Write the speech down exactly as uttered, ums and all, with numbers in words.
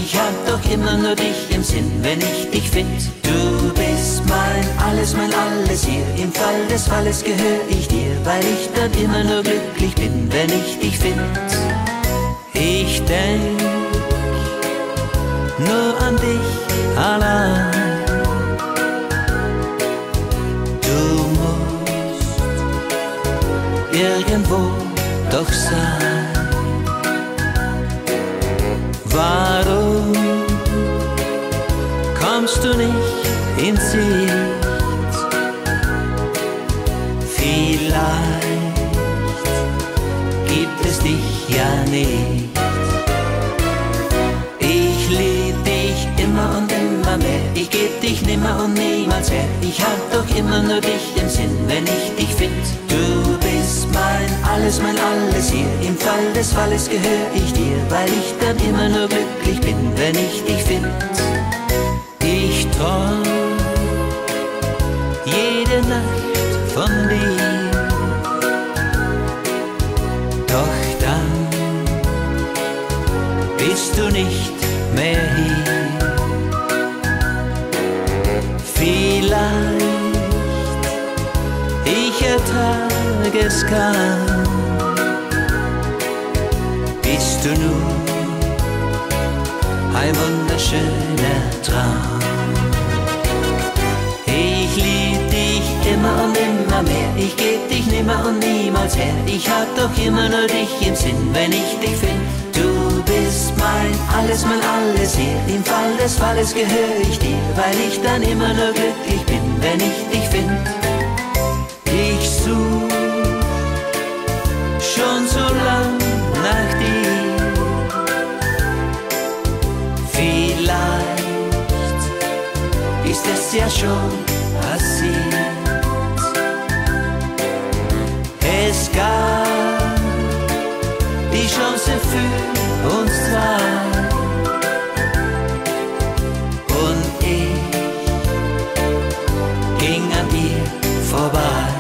Ich hab doch immer nur dich im Sinn, wenn ich dich find. Du bist mein Alles, mein Alles hier. Im Fall des Falles gehör ich dir, weil ich dann immer nur glücklich bin, wenn ich dich find. Ich denk nur an dich allein. Du musst irgendwo doch sein. Warum kommst du nicht ins Licht? Vielleicht gibt es dich ja nicht. Ich lieb dich immer und immer mehr. Ich geb dich nimmer und niemals her. Ich hab doch immer nur dich im Sinn, wenn ich dich find. Du bist mein Alles, mein Alles hier. Im Fall des Falles gehör ich dir, weil ich dann immer nur glücklich bin, wenn ich dich find. Ich träum jede Nacht von dir, doch dann bist du nicht mehr hier. Vielleicht ich ertrag es kaum, bist du nur ein wunderschöner Traum. Ich lieb dich immer und immer mehr. Ich geb dich nimmer und niemals her. Ich hab doch immer nur dich im Sinn, wenn ich dich find. Du bist mein Alles, mein Alles hier. Im Fall des Falles gehör ich dir, weil ich dann immer nur glücklich bin, wenn ich dich find. Ich such schon so lang nach dir. Vielleicht ist es ja schon passiert. Es gab die Chance für uns zwei und ich ging an ihr vorbei.